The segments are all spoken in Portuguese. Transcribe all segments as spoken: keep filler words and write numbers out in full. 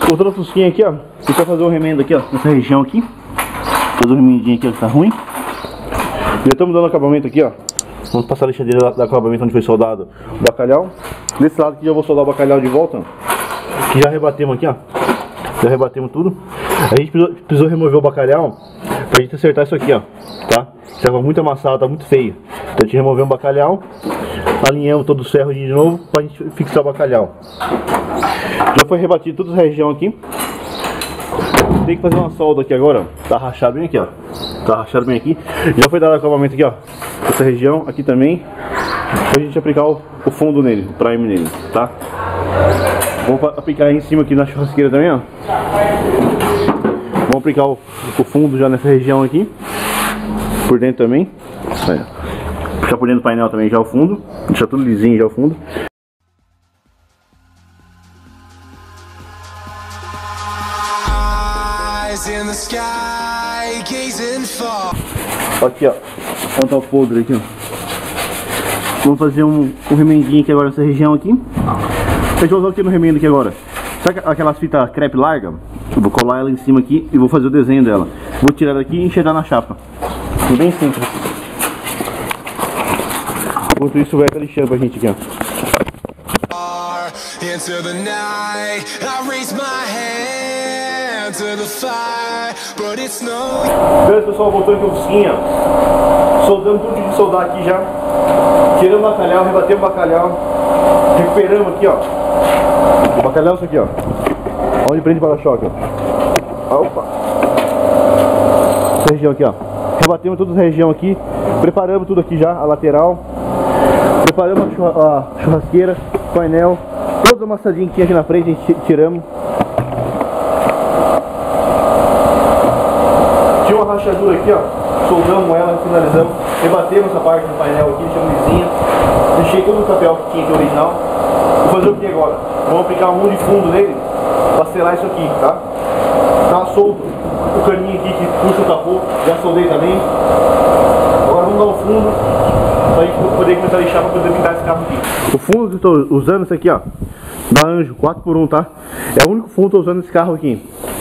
Outra fusquinha aqui, ó. Você quer fazer um remendo aqui, ó, nessa região aqui. Fazer um remendinho aqui, ó, que tá ruim. Já estamos dando acabamento aqui, ó. Vamos passar a lixadeira do acabamento onde foi soldado o bacalhau. Desse lado aqui eu vou soldar o bacalhau de volta, ó. Que já rebatemos aqui, ó. Já rebatemos tudo. A gente precisou, precisou remover o bacalhau pra gente acertar isso aqui, ó. Tá? Estava muito amassado, tá muito feio. Então a gente removeu o bacalhau, alinhamos todos os ferros de novo pra gente fixar o bacalhau. Já foi rebatido toda essa região aqui. Tem que fazer uma solda aqui agora, ó. Tá rachado bem aqui, ó. Tá rachado bem aqui. Já foi dado acabamento aqui, ó. Essa região aqui também. Pra gente aplicar o, o fundo nele, o prime nele, tá? Vamos aplicar aí em cima aqui na churrasqueira também, ó. Vamos aplicar o, o fundo já nessa região aqui. Por dentro também. Aí, ó. Puxar por dentro do painel também já o fundo. Deixar tudo lisinho já o fundo. Aqui, ó. Onde tá o podre aqui, ó. Vamos fazer um, um remendinho aqui agora nessa região aqui. Deixa eu usar aqui no remendo aqui agora. Sabe aquelas fitas crepe larga? Eu vou colar ela em cima aqui e vou fazer o desenho dela. Vou tirar daqui e enxergar na chapa. Bem simples. Enquanto isso vai lixando pra gente aqui, ó. Beleza, pessoal, voltando aqui o fusquinha. Soldando tudo de soldar aqui já. Tiramos o bacalhau, rebatemos o bacalhau. Recuperamos aqui, ó. O bacalhau é isso aqui, ó. Onde prende para-choque, ó. Opa. Essa região aqui, ó. Rebatemos toda essa região aqui. Preparamos tudo aqui já, a lateral. Preparamos a churrasqueira, painel. Todos amassadinhos que tinha aqui na frente, a gente tiramos. Tinha uma rachadura aqui, ó. Soldamos ela, finalizamos. Rebatemos essa parte do painel aqui, deixamos lisinha. Deixei todo o papel que tinha aqui original. Vou fazer o que agora? Vamos aplicar um de fundo nele para selar isso aqui, tá? Tá solto o caninho aqui que puxa o capô, já soldei também. Agora vamos dar o fundo para a gente poder começar a lixar para poder pintar esse carro aqui. O fundo que eu estou usando, esse aqui, ó, da Anjo, quatro por um, tá? É o único fundo que eu estou usando nesse carro aqui.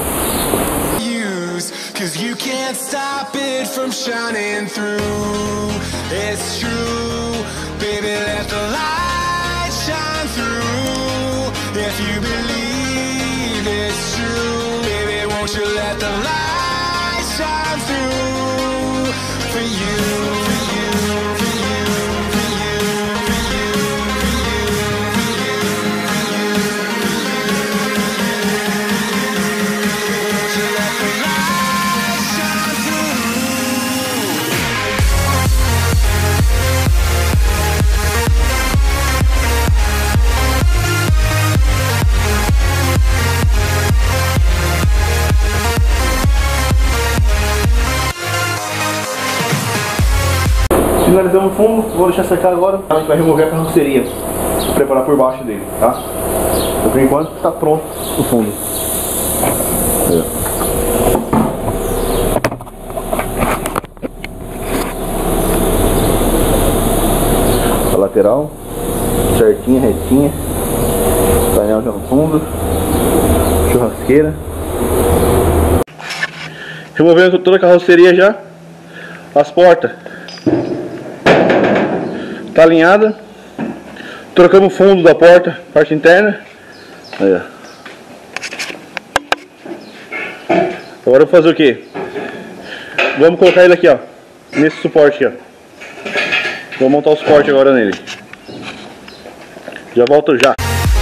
Cause you can't stop it from shining through. It's true, baby, let the light shine through. If you believe it's true, baby, won't you let the light shine through. For you, for you, for you, for you, for you, for you, for you, won't you let the light. Finalizamos o fundo, vou deixar secar agora. A gente vai remover a carroceria, preparar por baixo dele, tá? Então, por enquanto está pronto o fundo. Aí, a lateral certinha, retinha, painel já no fundo, churrasqueira. Removendo toda a carroceria já, as portas tá alinhada. Trocamos o fundo da porta, parte interna. Aí, ó. Agora eu vou fazer o que? Vamos colocar ele aqui, ó, nesse suporte aqui, ó. Vou montar o suporte agora nele. Já volto já.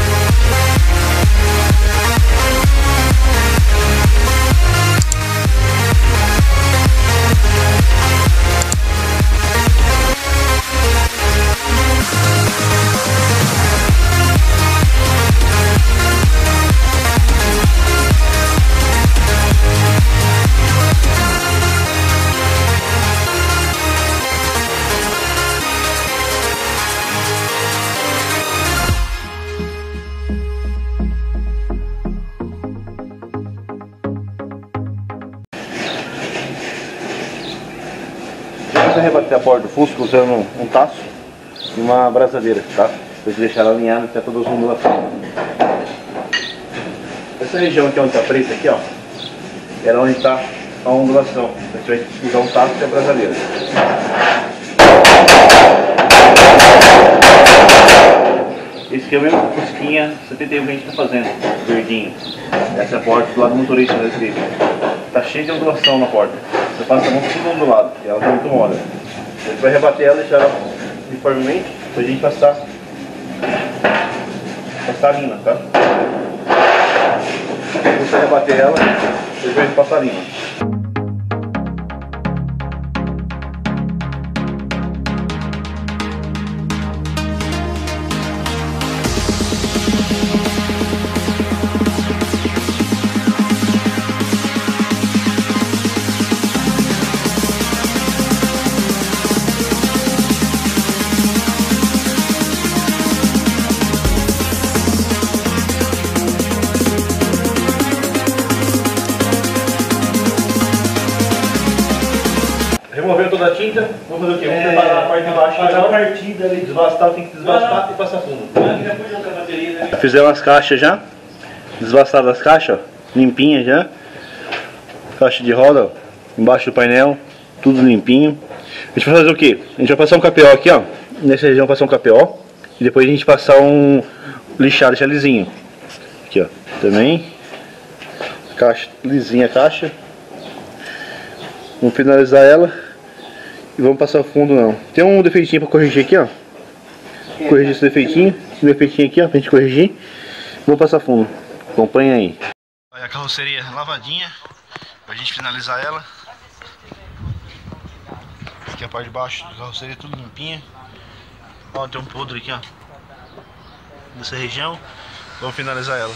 Você rebater a porta do Fusca usando um, um taço e uma braçadeira, tá? Pra deixar ela alinhada até todos os ondulações. Essa região aqui onde tá preta aqui, ó, era onde tá a ondulação. A gente vai usar um taco e a brasadeira. Esse aqui é o mesmo Fusquinha setenta e um que a gente tá fazendo, verdinho. Essa é a porta do lado do motorista desse vídeo. Tá cheio de ondulação na porta. Você passa a mão tudo ondulado e ela tá muito mole. A gente vai rebater ela e deixar ela uniformemente pra gente passar, passar a lina, tá? Quando você rebater ela, você vai passar a lina. Removeu toda a tinta, vamos fazer o quê? Vamos é, separar a parte de baixo. Fazer a partida ali. Desbastar, tem que desbastar ah, e passar fundo. Já fizemos as caixas já. Desbastadas as caixas, ó, limpinhas já. Caixa de roda, ó, embaixo do painel, tudo limpinho. A gente vai fazer o quê? A gente vai passar um K P O aqui, ó. Nessa região passar um K P O. E depois a gente passar um lixado, deixar lisinho. Aqui, ó. Também. Caixa, lisinha a caixa. Vamos finalizar ela. E vamos passar o fundo não. Tem um defeitinho para corrigir aqui, ó. Corrigir esse defeitinho. Esse defeitinho aqui, ó, pra gente corrigir. Vamos passar fundo. Acompanha aí. Olha a carroceria lavadinha. Pra gente finalizar ela. Aqui a parte de baixo da carroceria tudo limpinha. Ó, tem um podre aqui, ó. Nessa região. Vamos finalizar ela.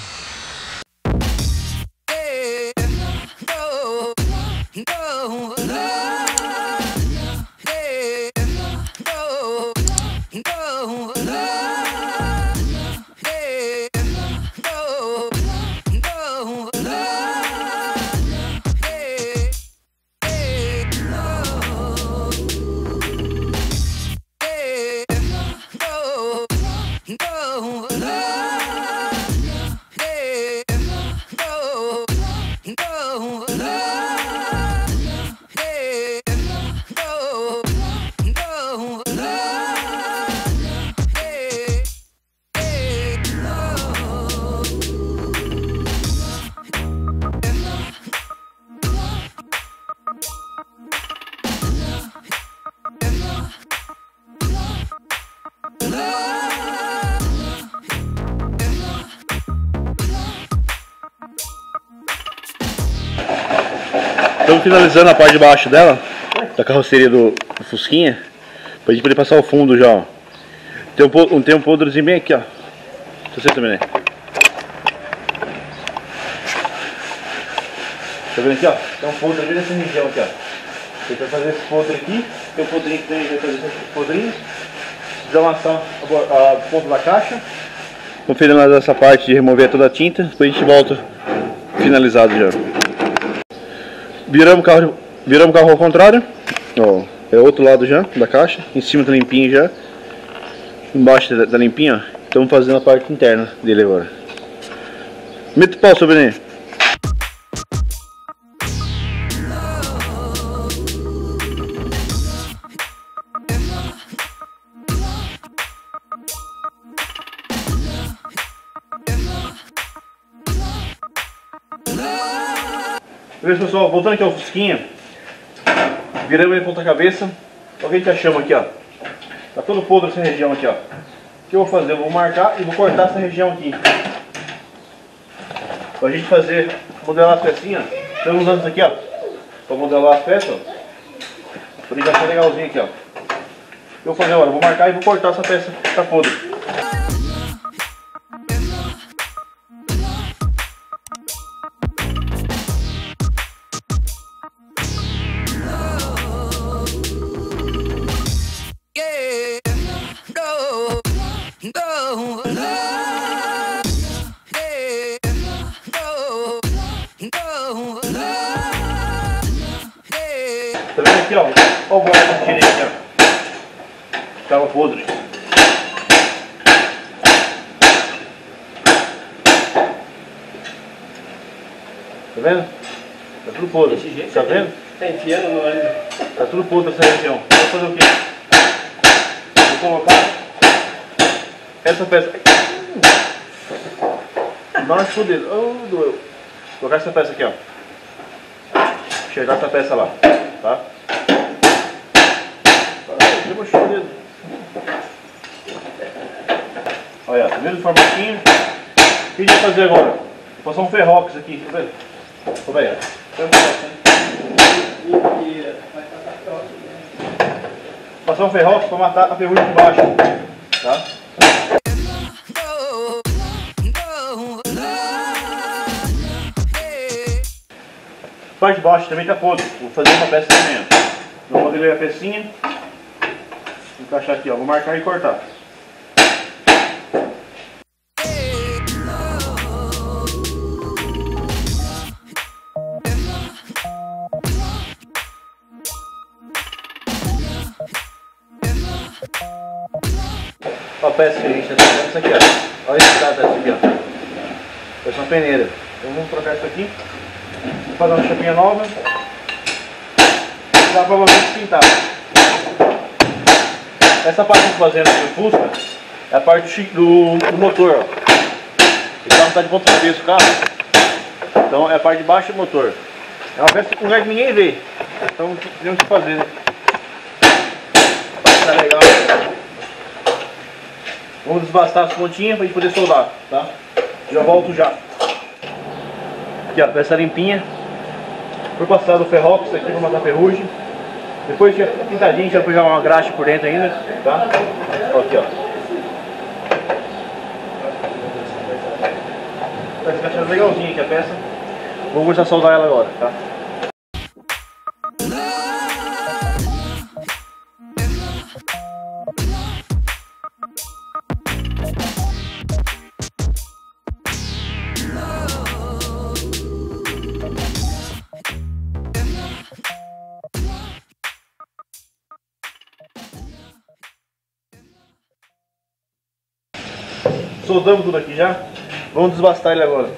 Estamos finalizando a parte de baixo dela, da carroceria do, do Fusquinha, pra gente poder passar o fundo já, ó. Tem um, tem um podrezinho bem aqui, ó. Você também, né? Tá vendo aqui, ó? Tem um podre ali nessa região aqui, ó. A gente vai fazer esse podre aqui, tem um podrinho que tem, vai fazer esses podrinhos. Desamassar a, a ponta da caixa. Vamos finalizar essa parte de remover toda a tinta, depois a gente volta finalizado já. Viramos o carro, viramos o carro ao contrário, ó, é o outro lado já da caixa, em cima tá limpinho já, embaixo tá, tá limpinho, ó. Estamos fazendo a parte interna dele agora. Meta o pau, sobrinho. Beleza, pessoal, voltando aqui ao Fusquinha, viramos ele de ponta cabeça. Olha o que a gente achamos aqui, ó. Tá todo podre essa região aqui, ó. O que eu vou fazer? Eu vou marcar e vou cortar essa região aqui. Pra gente fazer, modelar as pecinhas. Estamos usando isso aqui, ó, pra modelar as peças, ó. Pra ele achar legalzinho aqui, ó. O que eu vou fazer agora? Eu vou marcar e vou cortar essa peça que tá podre. Tá vendo aqui, ó? Olha o bolo que eu tirei aqui, ó. Tava podre. Tá vendo? Tá tudo podre. Tá vendo? Tá enfiando no óleo. Tá tudo podre essa região. Vou fazer o quê? Vou colocar essa peça. Nossa, fudeu. Oh, doeu. Vou colocar essa peça aqui, ó. Chegar essa peça lá, tá? Deu uma chuva dedo. Olha, tá vendo o formatinho? O que a gente vai fazer agora? Vou passar um ferrox aqui, tá vendo? Ô, velho, passar um ferrox pra matar a ferrugem de baixo, tá? A parte de baixo também tá podre. Vou fazer uma peça também. Vou modelar a pecinha. Vou encaixar aqui, ó. Vou marcar e cortar. Ó, a peça que a gente tá fazendo isso aqui, ó. Olha esse cara dessa aqui, ó. Peça uma peneira. Então vamos trocar isso aqui. Vou fazer uma chapinha nova. Dá provavelmente pintar. Essa parte que eu tô fazendo aqui no Fusca é a parte do, do motor, ó. O carro tá de ponta cabeça o carro. Então é a parte de baixo do motor. É uma peça que ninguém vê. Então tem o que fazer, né? Tá legal. Vamos desbastar as pontinhas pra gente poder soldar, tá? Já volto já. Aqui, ó, peça limpinha. Foi passado o ferrox aqui pra matar a ferrugem. Depois tinha pintadinho, a gente vai pegar uma graxa por dentro ainda, tá? Ó, aqui, ó. Vai ficar achando legalzinha aqui a peça. Vou começar a soldar ela agora, tá? Soldamos tudo aqui já. Vamos desbastar ele agora.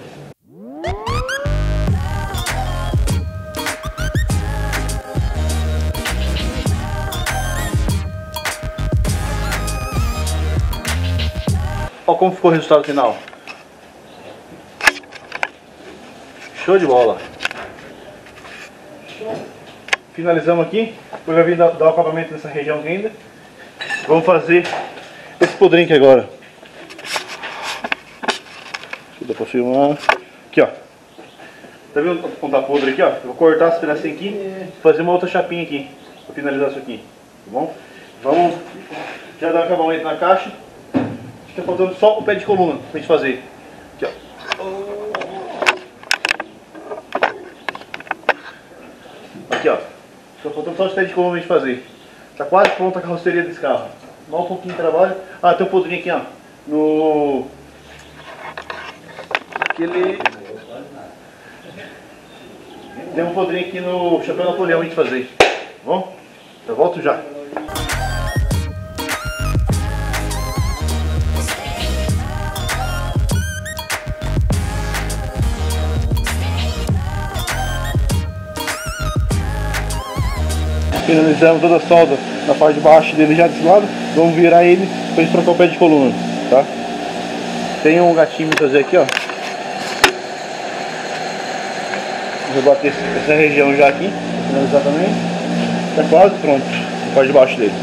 Olha como ficou o resultado final. Show de bola. Finalizamos aqui. Depois vai vir dar, dar o acabamento nessa região ainda. Vamos fazer esse podrinho aqui agora. Dá pra filmar. Aqui, ó. Tá vendo o ponta podre aqui, ó? Eu vou cortar esse pedacinho aqui e fazer uma outra chapinha aqui pra finalizar isso aqui, tá bom? Vamos já dar acabamento na caixa. Fica faltando só o pé de coluna pra gente fazer. Aqui, ó. Aqui, ó. Fica faltando só o pé de coluna pra gente fazer. Tá quase pronta a carroceria desse carro. Dá um pouquinho de trabalho. Ah, tem um podrinho aqui, ó. No... Aquele... Tem um podrinho aqui no chapéu Napoleão a gente fazer. Tá bom? Eu volto já. Finalizamos toda a solda na parte de baixo dele já desse lado. Vamos virar ele pra gente trocar o pé de coluna, tá? Tem um gatinho pra fazer aqui, ó. Vou bater essa região já aqui, finalizar também. Tá quase pronto, a parte de baixo dele.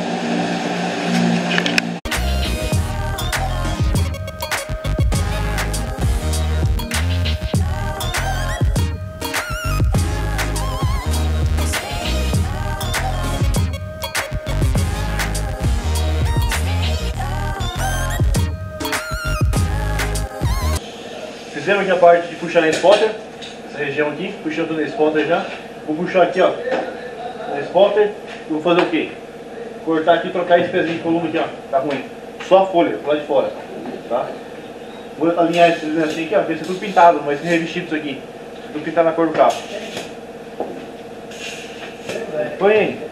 Fizemos aqui a parte de puxar na spotter, essa região aqui, puxando tudo na spotter já. Vou puxar aqui, ó, na spotter e vou fazer o quê? Cortar aqui e trocar esse pezinho de coluna aqui, ó, tá ruim. Só a folha, lá de fora, tá? Vou alinhar esse assim aqui, ó, vai ser tudo pintado, vai ser revestido isso aqui. Tudo pintado na cor do carro. Põe aí.